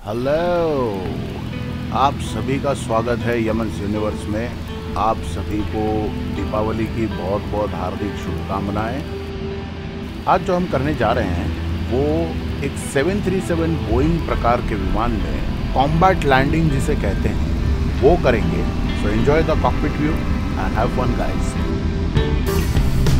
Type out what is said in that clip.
Hello. आप सभी का स्वागत है यमन्स यूनिवर्स में। आप सभी को दीपावली की बहुत बहुत हार्दिक शुभकामनाएं। आज जो हम करने जा रहे हैं वो एक 737 बोइंग प्रकार के विमान में कॉम्बैट लैंडिंग जिसे कहते हैं वो करेंगे। So enjoy the cockpit view and have fun guys.